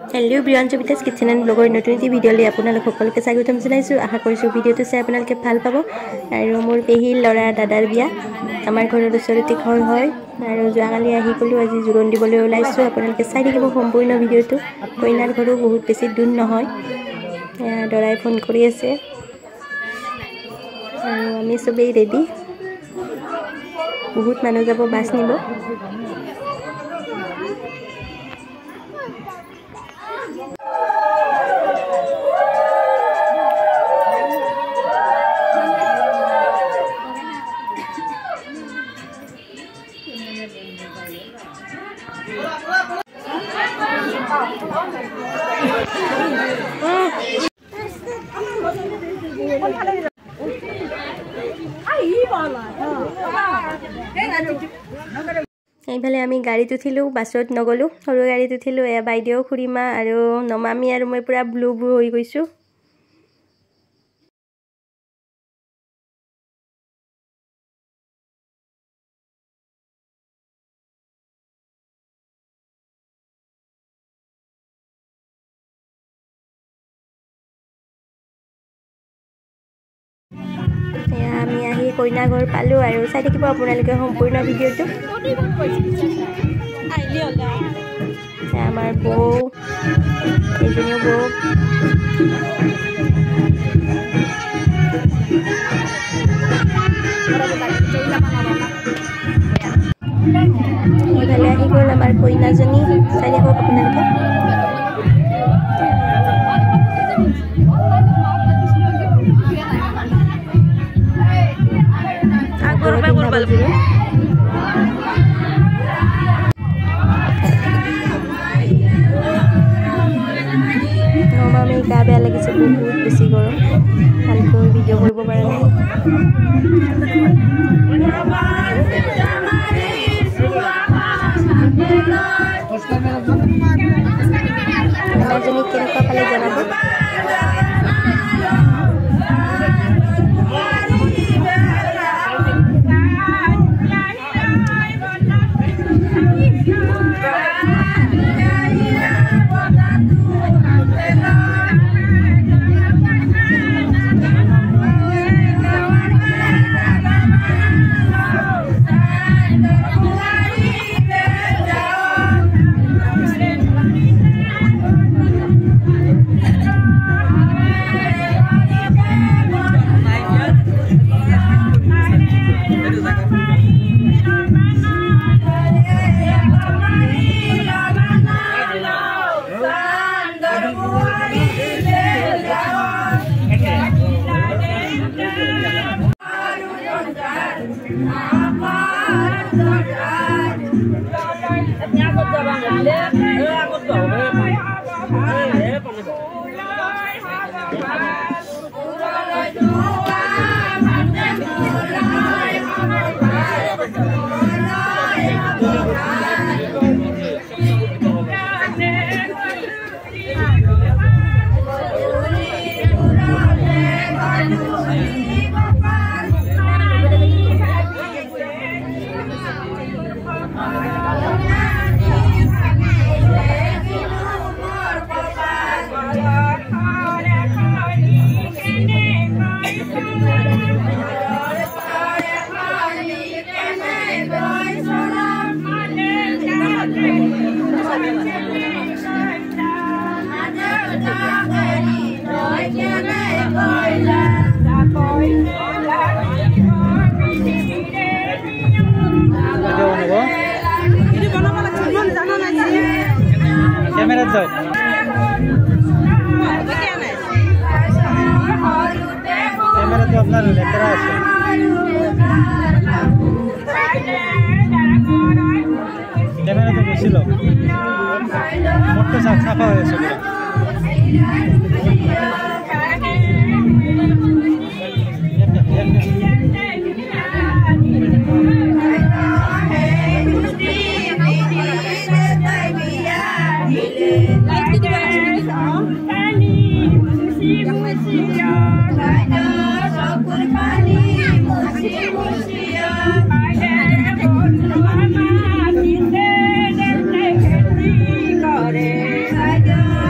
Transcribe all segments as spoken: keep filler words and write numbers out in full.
Hello ब्रियन Sabita's kitchen and ब्लगर नतुन एटी भिडिओ ले आपनालोक सकलोके स्वागतम जनाइछु। आशा करिछु भिडिओটো चाइ आपनालोके ভাল पाব। आरो मोर पेही लरा दादार बिया आमार घरर ओसरते घर হয় आरो जोआकाली आहि गलो আজি जुरन दिबले ओलाइछु। आपनालोके चाइ থাকিব सम्पूर्ण भिडिओটো। कइनार घरो बहुत बेছি दूर নহয়। दराय फोन কৰি আছে आरो आमी सबे रेडी। बहुत मानु যাব बास निब। এইফালে আমি গাড়ীত উঠিলো, বাছত নগলো, সৰু গাড়ীত উঠিলো। এ বাইদেউ খুৰীমা আৰু নমামি আৰু মই পুৰা ব্লু ব্লু হৈ গৈছো। আমি আহি কইনা ঘৰ পালো আৰু চাই থাকিব আপোনালোকে সম্পূৰ্ণ ভিডিঅ'টো। আমাৰ বৌ এইজনীও বৌ এইফালে আহি গ'ল আমাৰ কইনাজনী। চাই থাকিব আপোনালোকে। নমামি গা বেয়া লাগিছে, বহুত বেছি গৰম, ভালকৈ ভিডিঅ' কৰিব পৰা নাই। কইনাজনী কেনেকুৱা পালে জনাব। ক্যামেরাত যাও। ক্যামেরাতে আপনার লেখা আছে। ক্যামেরাতে বসছিল, মোটটা সাফা হয়েছে পুরো। Hare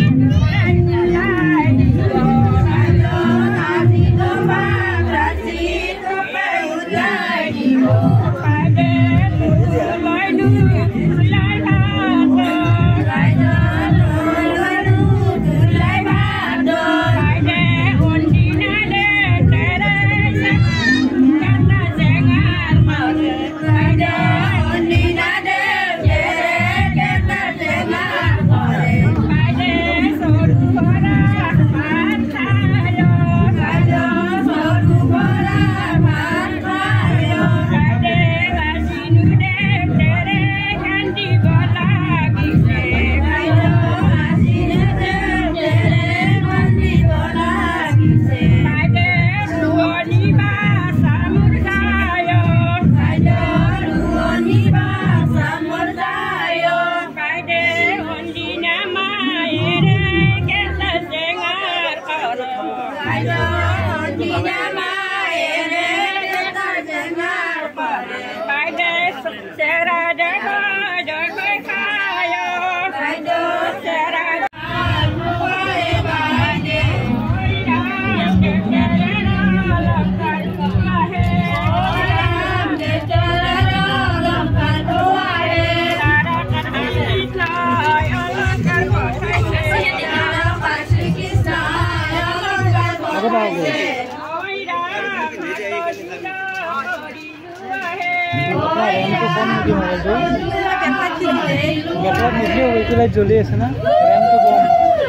জ্বলি আছে না র্যামটো বম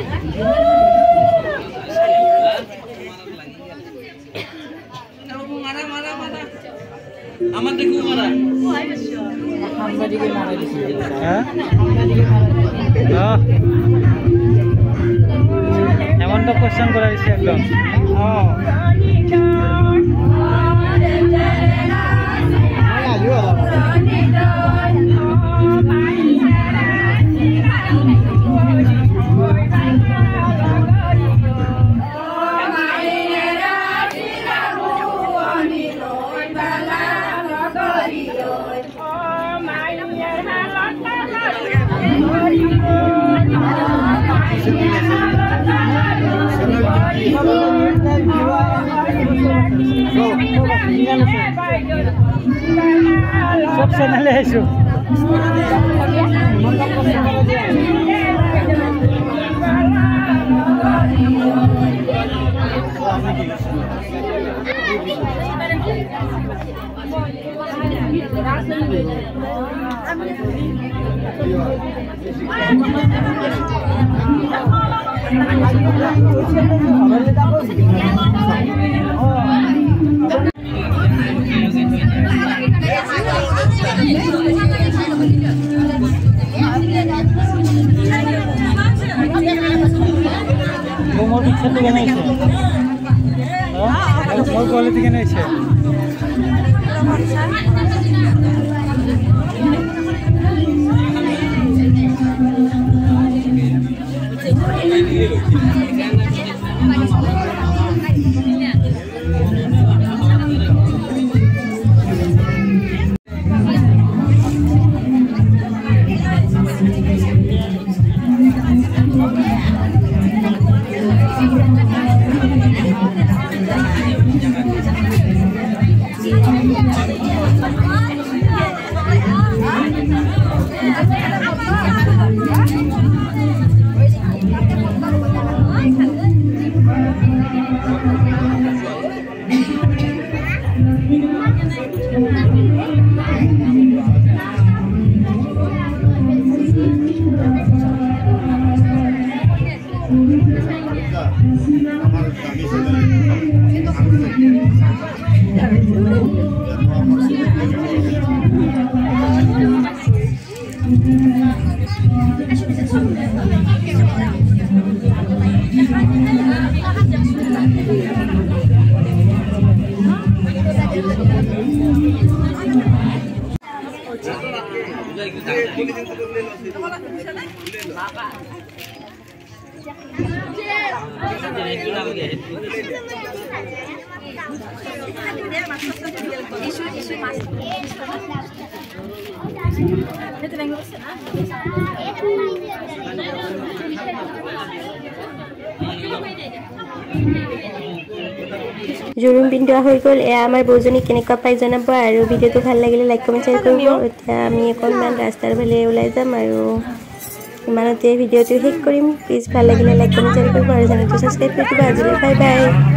মারা মারা মারা আমার দেখো মারা সাংবাদিকে মারা দিছে হ্যাঁ সাংবাদিকে মারা দিছে হ্যাঁ এমন তো কোশ্চেন করা হইছে একদম হ্যাঁ আইও सब चैनल है जो मोर पिक्चर থেকে নাইছে হ্যাঁ মোর কোয়ালিটি থেকে নাইছে Itu জোৰোণ পিন্ধোৱা হৈ গ'ল এয়া আমাৰ বৌজনী কেনেকুৱা পাই জনাব আৰু ভিডিঅ'টো ভাল লাগিলে লাইক কমেণ্ট শ্বেয়াৰ কৰিব এতিয়া আমি অকণমান ৰাস্তাৰ ফালে ওলাই যাম আৰু ইমানতে ভিডিঅ'টো শেষ কৰিম প্লিজ ভাল লাগিলে লাইক কমেণ্ট শ্বেয়াৰ কৰিব আৰু চেনেলটো ছাবস্ক্ৰাইব কৰি দিব আজিলৈ বাই বাই